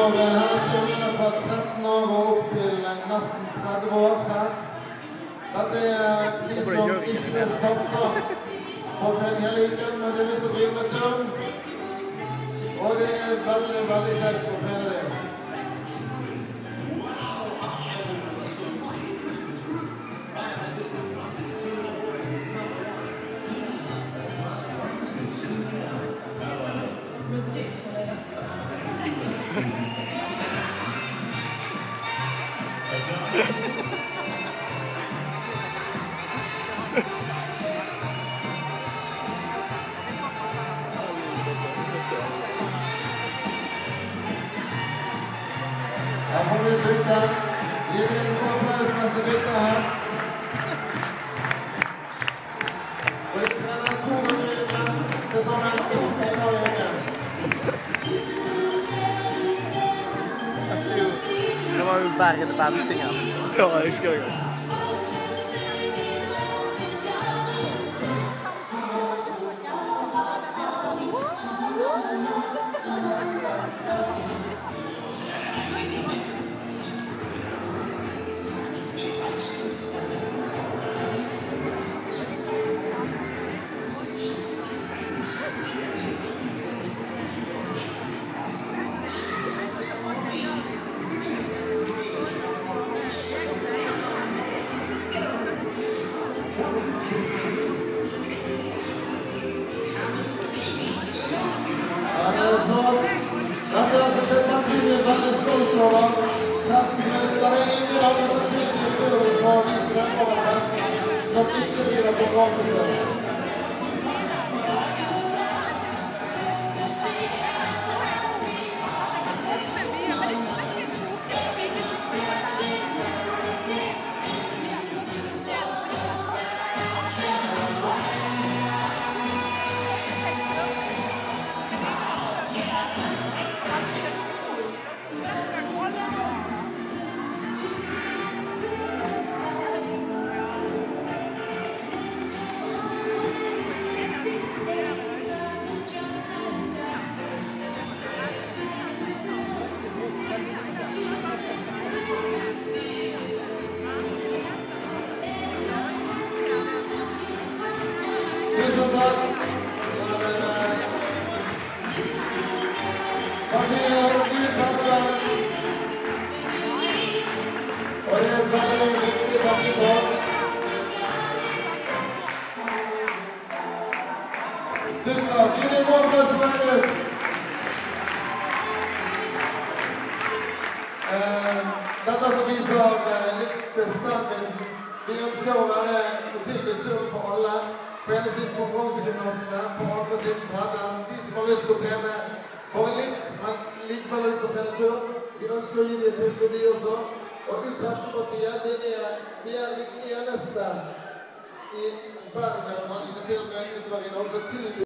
for herreturene fra 13 år og opp til nesten 30 år her. Dette de som ikke satser på trening hele uken, men de har lyst til å drive med turn. Og det veldig, veldig kjekt å trene det. Her får vi et bytte. Vi gir en god applaus mens det bytter her. Og vi trener 2 ganger i uken, til sammen 2 timer i uken. Det var jo bare venting her. Ja, jeg husker det godt. Dette er altså et parti vi er veldig stolt over. 13 pluss. Det er ingen andre som tilbyr turen for de som er over 13, som ikke driver på bransjetur. Tusen takk. Partiet utrettet. Og det er et veldig viktig parti for oss. Tusen takk. Gi det en god applaus på veien ut. Dette som viser litt spenning. Vi ønsker å være tilbydd turn for alle. På ene siden konkurransegymnasene, på andre siden bredden. De som har lyst til å trene bare litt, men likevel har lyst til å trene turn. Vi ønsker å gi dem et tilbud de også. Og U13-partiet, vi er de eneste i verden, eller kanskje til og med utover i Norge, som tilbyr